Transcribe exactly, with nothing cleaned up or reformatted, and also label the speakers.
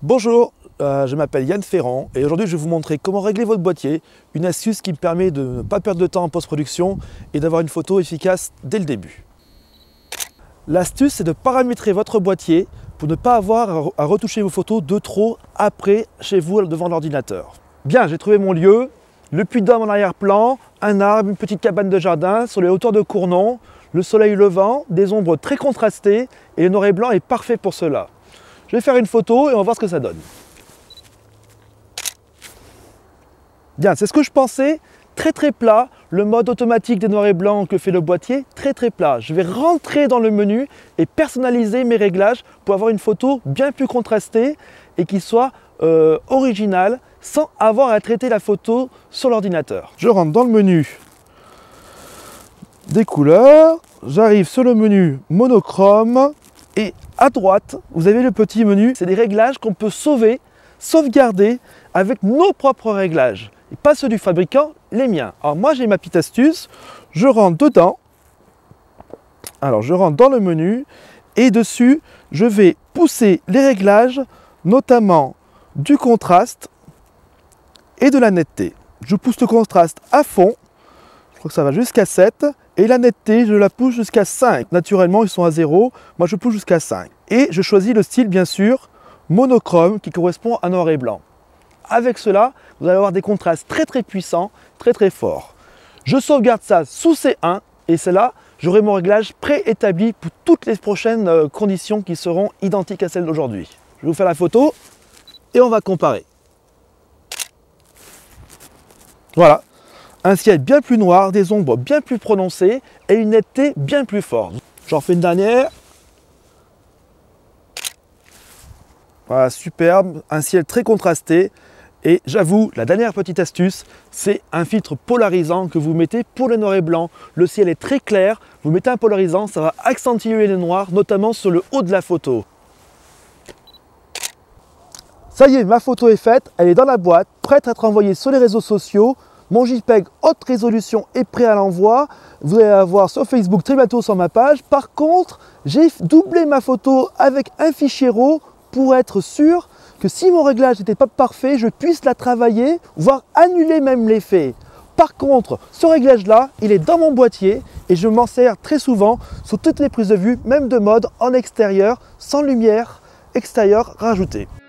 Speaker 1: Bonjour, euh, je m'appelle Yann Ferrand et aujourd'hui je vais vous montrer comment régler votre boîtier, une astuce qui me permet de ne pas perdre de temps en post-production et d'avoir une photo efficace dès le début. L'astuce, c'est de paramétrer votre boîtier pour ne pas avoir à retoucher vos photos de trop après chez vous devant l'ordinateur. Bien, j'ai trouvé mon lieu, le puits d'homme en arrière-plan, un arbre, une petite cabane de jardin sur les hauteurs de Cournon, le soleil levant, des ombres très contrastées et le noir et blanc est parfait pour cela. Je vais faire une photo et on va voir ce que ça donne. Bien, c'est ce que je pensais, très très plat, le mode automatique des noirs et blancs que fait le boîtier, très très plat. Je vais rentrer dans le menu et personnaliser mes réglages pour avoir une photo bien plus contrastée et qui soit euh, originale sans avoir à traiter la photo sur l'ordinateur. Je rentre dans le menu des couleurs, j'arrive sur le menu monochrome et à droite, vous avez le petit menu, c'est des réglages qu'on peut sauver, sauvegarder avec nos propres réglages. Et pas ceux du fabricant, les miens. Alors moi j'ai ma petite astuce, je rentre dedans, alors je rentre dans le menu et dessus je vais pousser les réglages, notamment du contraste et de la netteté. Je pousse le contraste à fond, je crois que ça va jusqu'à sept, et la netteté je la pousse jusqu'à cinq. Naturellement ils sont à zéro, moi je pousse jusqu'à cinq. Et je choisis le style bien sûr monochrome qui correspond à noir et blanc. Avec cela, vous allez avoir des contrastes très très puissants, très très forts. Je sauvegarde ça sous C un et c'est là, j'aurai mon réglage préétabli pour toutes les prochaines conditions qui seront identiques à celles d'aujourd'hui. Je vais vous faire la photo et on va comparer. Voilà, un ciel bien plus noir, des ombres bien plus prononcées et une netteté bien plus forte. J'en fais une dernière. Voilà, superbe, un ciel très contrasté. Et j'avoue, la dernière petite astuce, c'est un filtre polarisant que vous mettez pour le noir et blanc. Le ciel est très clair, vous mettez un polarisant, ça va accentuer les noirs, notamment sur le haut de la photo. Ça y est, ma photo est faite, elle est dans la boîte, prête à être envoyée sur les réseaux sociaux. Mon JPEG haute résolution est prêt à l'envoi. Vous allez la voir sur Facebook très bientôt sur ma page. Par contre, j'ai doublé ma photo avec un fichier RAW pour être sûr que si mon réglage n'était pas parfait, je puisse la travailler, voire annuler même l'effet. Par contre, ce réglage-là, il est dans mon boîtier et je m'en sers très souvent sur toutes les prises de vue, même de mode en extérieur, sans lumière extérieure rajoutée.